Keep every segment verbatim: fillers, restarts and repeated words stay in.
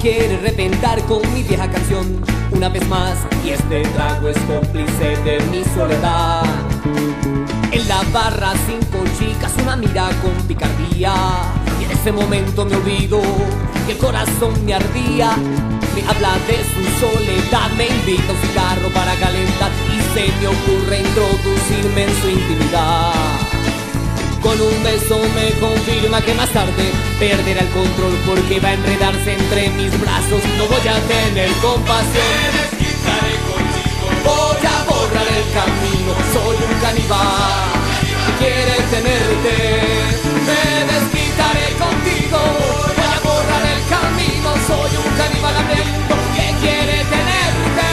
quiere reventar con mi vieja canción una vez más, y este trago es cómplice de mi soledad. En la barra cinco chicas, una mira con picardía, y en ese momento me olvido que el corazón me ardía. Me habla de su soledad, me invita a un cigarro para calentar, y se me ocurre introducirme en su intimidad. Con un beso me confirma que más tarde perderá el control, porque va a enredarse entre mis brazos. No voy a tener compasión, me desquitaré contigo. voy a borrar el camino. Soy un caníbal que quiere tenerte. Me desquitaré contigo, voy a borrar el camino. Soy un caníbal hambriento que quiere tenerte.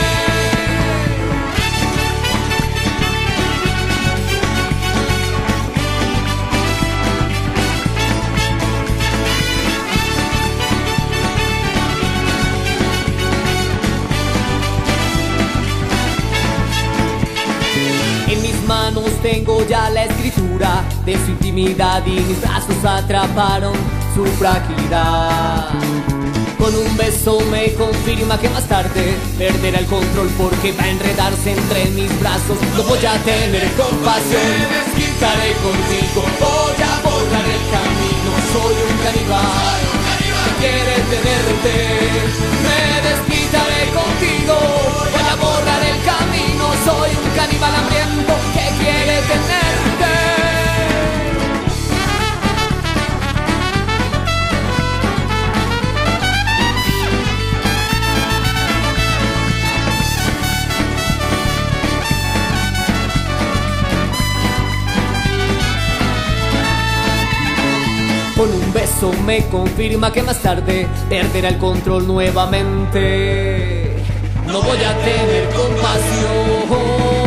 En mis manos tengo ya la escritura de su intimidad, y mis brazos atraparon su fragilidad. Con un beso me confirma que más tarde perderá el control, porque va a enredarse entre mis brazos. No voy a tener compasión, Me desquitaré contigo. voy a borrar el camino. Soy un caníbal que quiere tenerte. Me desquitaré contigo, voy a borrar el camino. Soy un caníbal hambriento que quiere tenerte. Con un beso me confirma que más tarde perderá el control nuevamente. No voy a tener compasión.